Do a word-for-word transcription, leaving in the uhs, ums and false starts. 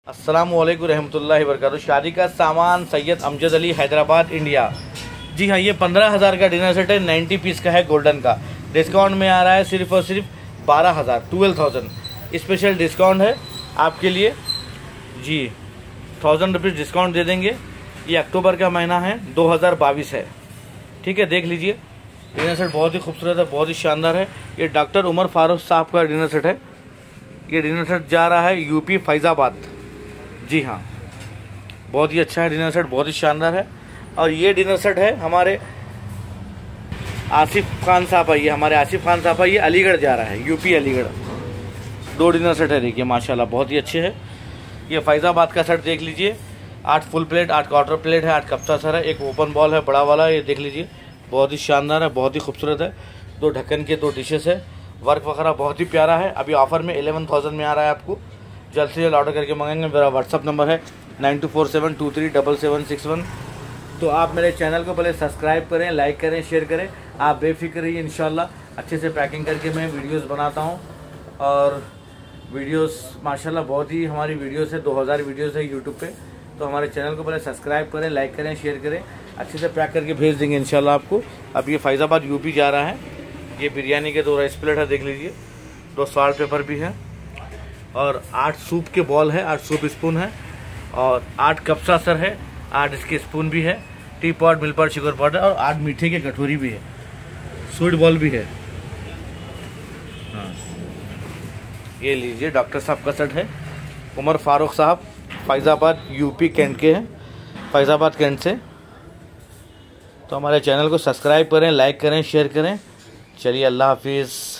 अस्सलाम वालेकुम रहमतुल्लाहि व बरकातहू। शादी का सामान सैयद अमजद अली हैदराबाद इंडिया। जी हाँ, ये पंद्रह हज़ार का डिनर सेट है, नब्बे पीस का है, गोल्डन का। डिस्काउंट में आ रहा है सिर्फ और सिर्फ बारह हज़ार ट्वेल्व थाउजेंड स्पेशल डिस्काउंट है आपके लिए जी। थाउजेंड रुपीज़ डिस्काउंट दे देंगे। ये अक्टूबर का महीना है, दो हज़ार बाईस है। ठीक है, देख लीजिए। डिनर सेट बहुत ही खूबसूरत है, बहुत ही शानदार है। ये डॉक्टर उमर फारूक साहब का डिनर सेट है। ये डिनर सेट जा रहा है यूपी फैज़ाबाद। जी हाँ, बहुत ही अच्छा है डिनर सेट, बहुत ही शानदार है। और ये डिनर सेट है हमारे आसिफ खान साहब है। ये हमारे आसिफ खान साहब है, ये अलीगढ़ जा रहा है, यूपी अलीगढ़। दो डिनर सेट है, देखिए माशाल्लाह बहुत ही अच्छे हैं। ये फैज़ाबाद का सेट देख लीजिए। आठ फुल प्लेट, आठ क्वार्टर प्लेट है, आठ कप्सा सर है, एक ओपन बॉल है बड़ा वाला। ये देख लीजिए, बहुत ही शानदार है, बहुत ही खूबसूरत है। दो ढक्कन के दो डिशेस है, वर्क वगैरह बहुत ही प्यारा है। अभी ऑफर में इलेवन थाउजेंड में आ रहा है आपको। जल्द से जल्द ऑर्डर करके मंगाएंगे। मेरा व्हाट्सअप नंबर है nine two four seven two three double seven six one. तो आप मेरे चैनल को पहले सब्सक्राइब करें, लाइक करें, शेयर करें। आप बेफिक्र रहिए, इंशाल्लाह अच्छे से पैकिंग करके मैं वीडियोस बनाता हूं। और वीडियोस माशाल्लाह बहुत ही हमारी वीडियोस है, दो हज़ार वीडियोस है यूट्यूब पे। तो हमारे चैनल को पहले सब्सक्राइब करें, लाइक करें, शेयर करें। अच्छे से पैक करके भेज देंगे इंशाल्लाह आपको। अब ये फैज़ाबाद यूपी जा रहा है। ये बिरयानी के दो राइस प्लेट है, देख लीजिए। दो सॉल्ट पेपर भी है और आठ सूप के बॉल है, आठ सूप स्पून है और आठ कप्सा सर है, आठ इसके स्पून भी है, tea pot, milk pot, sugar pot और आठ मीठे के कटोरी भी है, स्वीट बॉल भी है। हाँ, ये लीजिए, डॉक्टर साहब का सेट है। उमर फारूक साहब फैज़ाबाद यूपी कैंट के हैं, फैज़ाबाद कैंट से। तो हमारे चैनल को सब्सक्राइब करें, लाइक करें, शेयर करें। चलिए, अल्लाह हाफिज़।